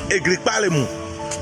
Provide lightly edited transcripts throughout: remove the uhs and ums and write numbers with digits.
égric pas les mots.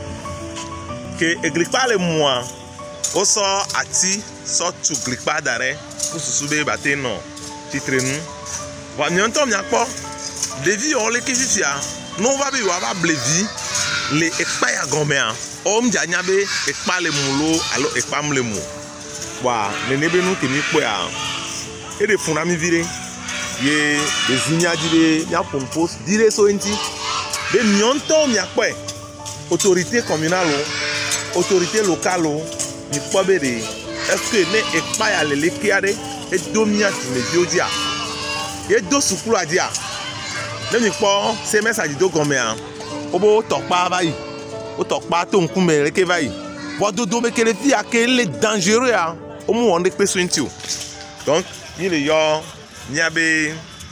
Que égric pas les mots. Au sort ati sort tu égric pas d'arrêt pour se soulever battre non. Titre nous. Va n'y entendre n'y a pas. Devi on les qui vit ya. Non va bien va blevi les expires à grand-mère. Homme diagnabe expire les moulots alors expire les mots. Wa les nebe nous qui n'y quoi. Et des fondamis virés. Ye des ignadile ya pompos dire so enti. De nyonto n'y a quoi. Autorité communale, autorité locale, ni pas béré. Est-ce que ne expire les lekiade et domia du média. Et deux soukoulou a dia. Ne ni pas c'est message d'Adidogomé. Obo tokpa vai. O tokpa to nkume reke vai. Bo dodo me kele fi akele dangereux a. O mu wonde pe so enti o. Donc, il y a niabe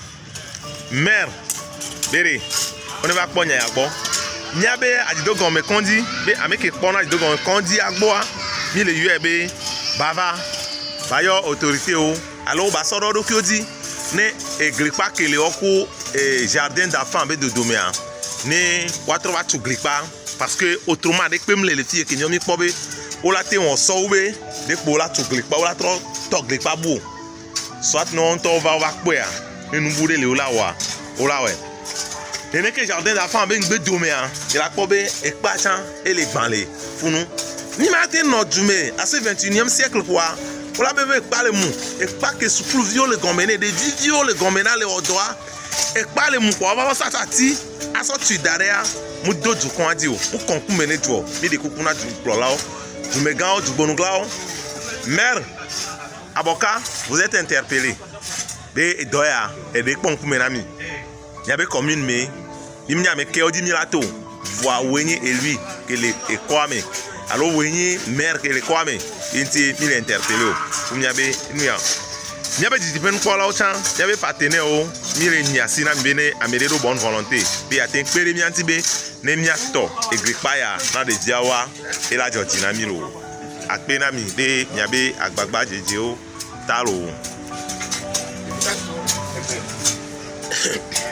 mère béré. On ne va pas n'y avoir. Niabe Adidogomé kondi be ameke pona Adidogomé kondi agbo a. Il y a be bava. Bayo autorité o. Alors ba soro do ki o di ne egripa kele oku jardin d'enfants d'Adidogomé a. Ne watro wa tu gripa parce que autrement dès que les filles qui n'ont pas bé ou la té on sauvé dès que la tu gripa ou la trop to gripa beau. Soit non on va quoi et nous bouler le là ou là ouais. Et ne que jardin d'enfants d'Adidogomé a et la pobé et pas et les banlé pour nous. Ni matin notre journée à ce 21e siècle quoi. On la bébé pas le mot et pas que sous pluvio le goméné des vidéos le goména les au droit et pas le mot quoi on va ça tati à sortir derrière mu do du kon adi o pour qu'on peut mener toi ni des coucou du plan là du méga du bonugla mère avocat vous êtes interpellé des doya et des kon menami il y avait commune mais il n'y a mais que odi milato voir wenye et lui que les et quoi mais alors wenye mère que les quoi mais il interpellé o il y avait il y avait des différents quoi là au champ il y avait partenaire o mire niasi na mbene amere do bonne volonté bi aten pere mi antibe ne mi ato egripa ya na de diawa e la jordina mi lo akpe na mi de nyabe agbagba jeje o talo